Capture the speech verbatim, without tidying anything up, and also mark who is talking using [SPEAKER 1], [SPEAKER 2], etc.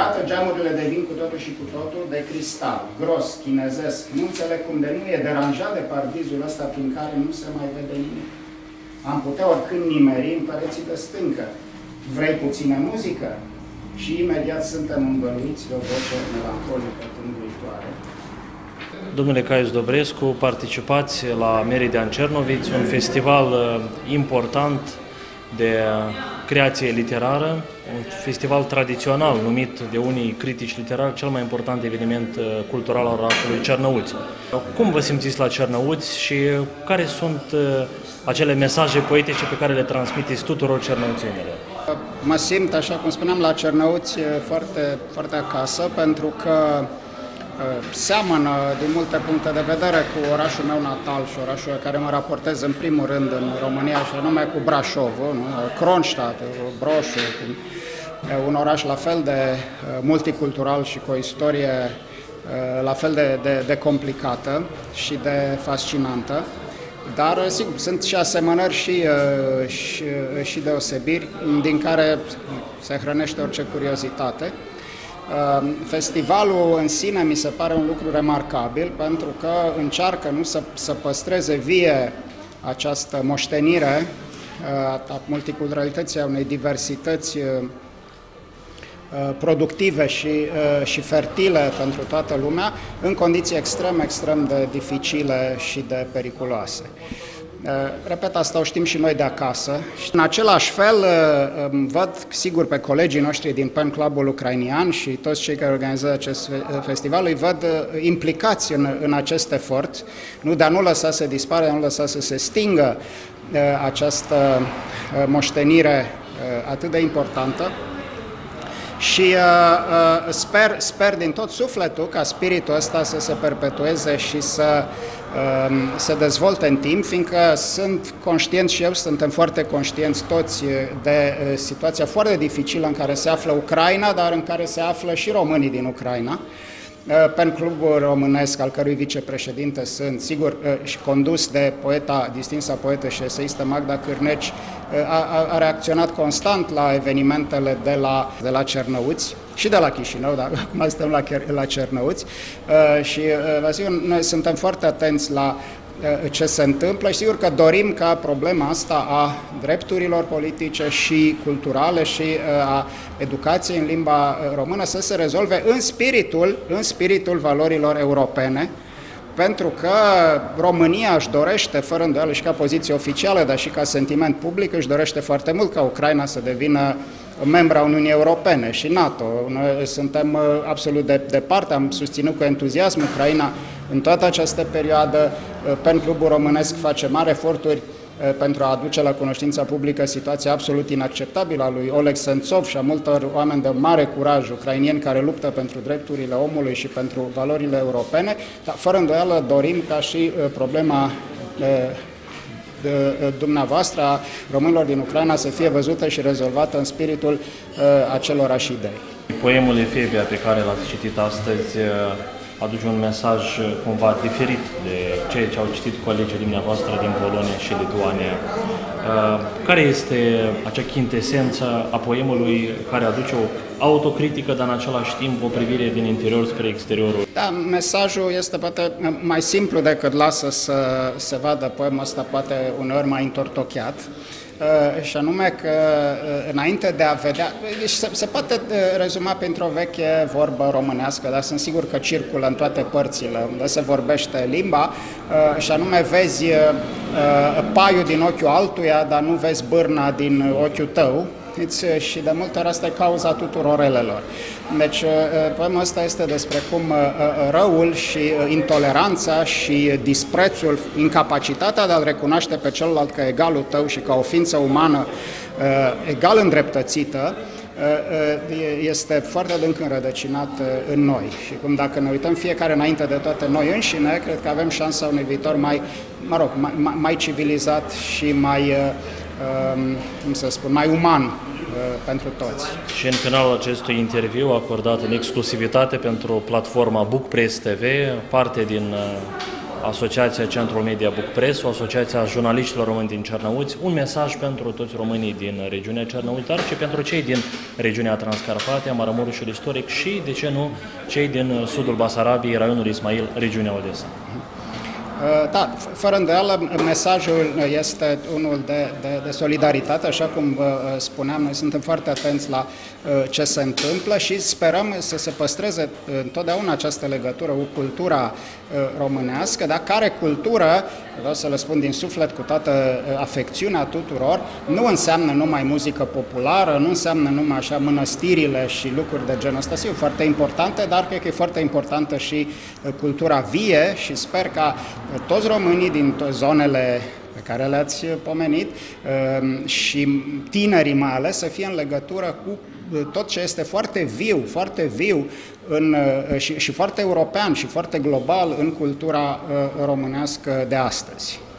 [SPEAKER 1] arată, geamurile devin cu totul și cu totul de cristal, gros, chinezesc. Nu înțeleg cum de nu e deranjat de pardizul ăsta prin care nu se mai vede nimic. Am putea oricând nimeri în pereții de stâncă. Vrei puțină muzică? Și imediat suntem învăluiți de o voce melancolică, tânguitoare.
[SPEAKER 2] Domnule Caius Dobrescu, participați la Meridian Cernoviț, un festival important de creație literară, un festival tradițional numit de unii critici literari cel mai important eveniment cultural al orașului Cernăuți. Cum vă simțiți la Cernăuți și care sunt acele mesaje poetice pe care le transmiteți tuturor cernăuțenilor?
[SPEAKER 1] Mă simt, așa cum spuneam, la Cernăuți foarte, foarte acasă, pentru că seamănă din multe puncte de vedere cu orașul meu natal și orașul care mă raportez în primul rând în România, și anume cu Brașovul, Kronstadt, Broșu, un oraș la fel de multicultural și cu o istorie la fel de, de, de complicată și de fascinantă. Dar, sigur, sunt și asemănări și, și, și deosebiri din care se hrănește orice curiozitate. Festivalul în sine mi se pare un lucru remarcabil pentru că încearcă nu să, să păstreze vie această moștenire a multiculturalității, a unei diversități productive și, și fertile pentru toată lumea, în condiții extrem, extrem de dificile și de periculoase. Repet, asta o știm și noi de acasă. Și în același fel văd, sigur, pe colegii noștri din Pen Clubul ucrainian și toți cei care organizează acest festival, îi văd implicați în, în acest efort, nu, de a nu lăsa să dispară, de a nu lăsa să se stingă această moștenire atât de importantă. Și uh, uh, sper, sper din tot sufletul ca spiritul ăsta să se perpetueze și să uh, se dezvolte în timp, fiindcă sunt conștient și eu, suntem foarte conștienți toți de uh, situația foarte dificilă în care se află Ucraina, dar în care se află și românii din Ucraina. Pen Clubul românesc, al cărui vicepreședinte sunt, sigur, și condus de poeta, distinsa poetă și eseistă Magda Cârneci, a, a reacționat constant la evenimentele de la, de la Cernăuți și de la Chișinău, dar acum suntem la, la Cernăuți, și vă asigur, noi suntem foarte atenți la ce se întâmplă și sigur că dorim ca problema asta a drepturilor politice și culturale și a educației în limba română să se rezolve în spiritul, în spiritul valorilor europene, pentru că România își dorește, fără îndoială și ca poziție oficială, dar și ca sentiment public, își dorește foarte mult ca Ucraina să devină membra Uniunii Europene și NATO. Noi suntem absolut de departe, am susținut cu entuziasm Ucraina în toată această perioadă. Pen Clubul românesc face mari eforturi pentru a aduce la cunoștința publică situația absolut inacceptabilă a lui Oleg Sentsov și a multor oameni de mare curaj ucrainieni care luptă pentru drepturile omului și pentru valorile europene, dar fără îndoială dorim ca și problema de dumneavoastră, a românilor din Ucraina, să fie văzută și rezolvată în spiritul acelorași idei.
[SPEAKER 2] Poemul Efebia pe care l-ați citit astăzi aduce un mesaj cumva diferit de ceea ce au citit colegii dumneavoastră din Polonia și Lituania. Care este acea chintesență a poemului care aduce o autocritică, dar în același timp o privire din interior spre exteriorul?
[SPEAKER 1] Da, mesajul este poate mai simplu decât lasă să se vadă poemul ăsta, poate uneori mai întortocheat. Uh, și anume că uh, înainte de a vedea, deci se, se poate uh, rezuma printr-o veche vorbă românească, dar sunt sigur că circulă în toate părțile unde se vorbește limba, uh, și anume vezi uh, paiul din ochiul altuia, dar nu vezi bârna din ochiul tău. Și de multe ori asta e cauza tuturor relelor. Deci poemul ăsta este despre cum răul și intoleranța și disprețul, incapacitatea de a-l recunoaște pe celălalt ca egalul tău și ca o ființă umană egal îndreptățită, este foarte adânc înrădăcinat în noi. Și cum dacă ne uităm fiecare înainte de toate noi înșine, cred că avem șansa unui viitor mai, mă rog, mai, mai civilizat și mai, cum să spun, mai uman pentru toți.
[SPEAKER 2] Și în finalul acestui interviu acordat în exclusivitate pentru platforma Book Press T V, parte din Asociația Centrul Media Book Press, o asociație a jurnaliștilor români din Cernăuți, un mesaj pentru toți românii din regiunea Cernăuți, dar și pentru cei din regiunea Transcarpatia, Maramureșul istoric și, de ce nu, cei din sudul Basarabiei, raionul Ismail, regiunea Odessa.
[SPEAKER 1] Da, fără îndoială, mesajul este unul de, de, de solidaritate, așa cum vă spuneam, noi suntem foarte atenți la ce se întâmplă și sperăm să se păstreze întotdeauna această legătură cu cultura românească, dar care cultură, vreau să le spun din suflet cu toată afecțiunea tuturor, nu înseamnă numai muzică populară, nu înseamnă numai așa mănăstirile și lucruri de genul ăsta, sunt foarte importante, dar cred că e foarte importantă și cultura vie și sper ca toți românii din zonele pe care le-ați pomenit și tinerii mai ales să fie în legătură cu tot ce este foarte viu, foarte viu în, și, și foarte european și foarte global în cultura românească de astăzi.